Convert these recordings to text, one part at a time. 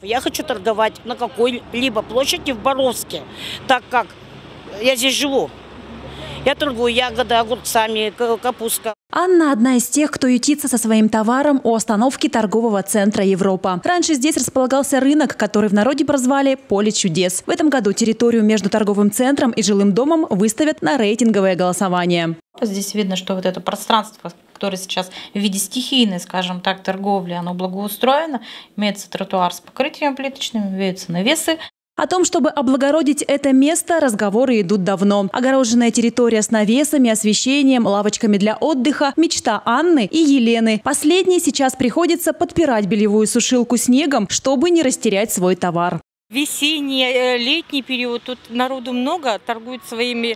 Я хочу торговать на какой-либо площади в Боровске, так как я здесь живу. Я торгую ягоды, огурцами, капуста. Анна – одна из тех, кто ютится со своим товаром у остановки торгового центра «Европа». Раньше здесь располагался рынок, который в народе прозвали «Поле чудес». В этом году территорию между торговым центром и жилым домом выставят на рейтинговое голосование. Здесь видно, что вот это пространство, которое сейчас в виде стихийной, скажем так, торговли, оно благоустроено. Имеется тротуар с покрытием плиточным, имеются навесы. О том, чтобы облагородить это место, разговоры идут давно. Огороженная территория с навесами, освещением, лавочками для отдыха – мечта Анны и Елены. Последней сейчас приходится подпирать бельевую сушилку снегом, чтобы не растерять свой товар. Весенний, летний период, тут народу много, торгуют своими,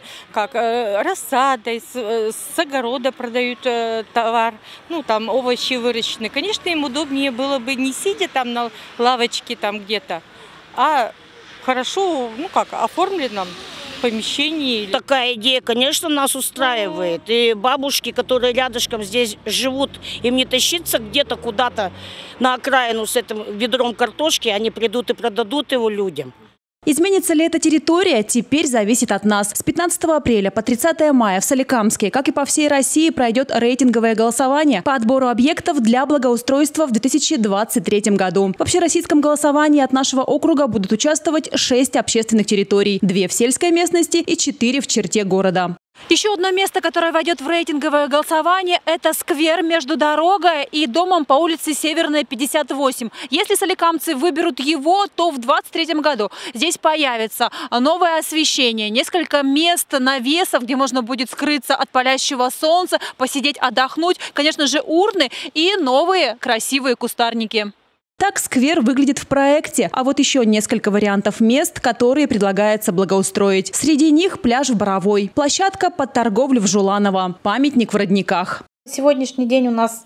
рассадой, с огорода продают товар, там овощи выращены. Конечно, им удобнее было бы не сидя там на лавочке там где-то, а хорошо, оформленном помещении. Такая идея, конечно, нас устраивает. И бабушки, которые рядышком здесь живут, им не тащиться где-то куда-то на окраину с этим ведром картошки, они придут и продадут его людям. Изменится ли эта территория, теперь зависит от нас. С 15 апреля по 30 мая в Соликамске, как и по всей России, пройдет рейтинговое голосование по отбору объектов для благоустройства в 2023 году. В общероссийском голосовании от нашего округа будут участвовать 6 общественных территорий, 2 в сельской местности и 4 в черте города. Еще одно место, которое войдет в рейтинговое голосование – это сквер между дорогой и домом по улице Северная, 58. Если соликамцы выберут его, то в 2023 году здесь появится новое освещение, несколько мест, навесов, где можно будет скрыться от палящего солнца, посидеть, отдохнуть, конечно же, урны и новые красивые кустарники. Так сквер выглядит в проекте, а вот еще несколько вариантов мест, которые предлагается благоустроить. Среди них пляж в Боровой, площадка под торговлю в Жуланово, памятник в Родниках. На сегодняшний день у нас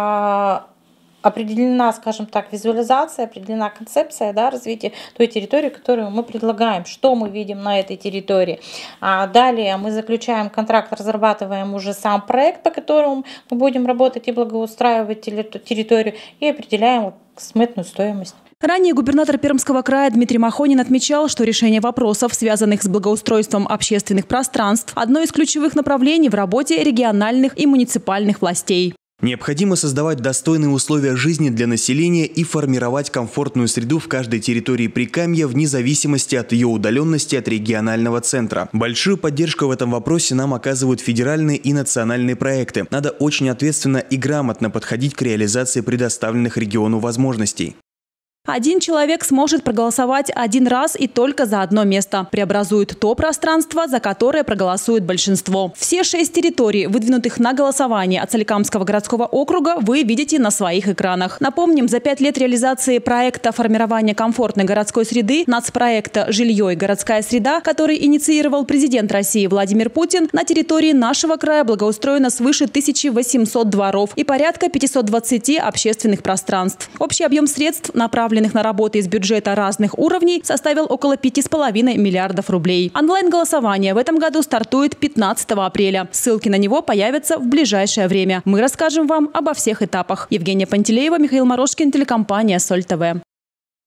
определена, скажем так, визуализация, определена концепция развития той территории, которую мы предлагаем, что мы видим на этой территории. Далее мы заключаем контракт, разрабатываем уже сам проект, по которому мы будем работать и благоустраивать территорию, и определяем сметную стоимость. Ранее губернатор Пермского края Дмитрий Махонин отмечал, что решение вопросов, связанных с благоустройством общественных пространств, одно из ключевых направлений в работе региональных и муниципальных властей. Необходимо создавать достойные условия жизни для населения и формировать комфортную среду в каждой территории Прикамья вне зависимости от ее удаленности от регионального центра. Большую поддержку в этом вопросе нам оказывают федеральные и национальные проекты. Надо очень ответственно и грамотно подходить к реализации предоставленных региону возможностей. Один человек сможет проголосовать один раз и только за одно место. Преобразует то пространство, за которое проголосует большинство. Все 6 территорий, выдвинутых на голосование от Соликамского городского округа, вы видите на своих экранах. Напомним, за 5 лет реализации проекта формирования комфортной городской среды, нацпроекта «Жилье и городская среда», который инициировал президент России Владимир Путин, на территории нашего края благоустроено свыше 1800 дворов и порядка 520 общественных пространств. Общий объем средств, направленных на работы из бюджета разных уровней, составил около 5,5 миллиардов рублей. Онлайн-голосование в этом году стартует 15 апреля. Ссылки на него появятся в ближайшее время. Мы расскажем вам обо всех этапах. Евгения Пантелеева, Михаил Морошкин, телекомпания «Соль ТВ».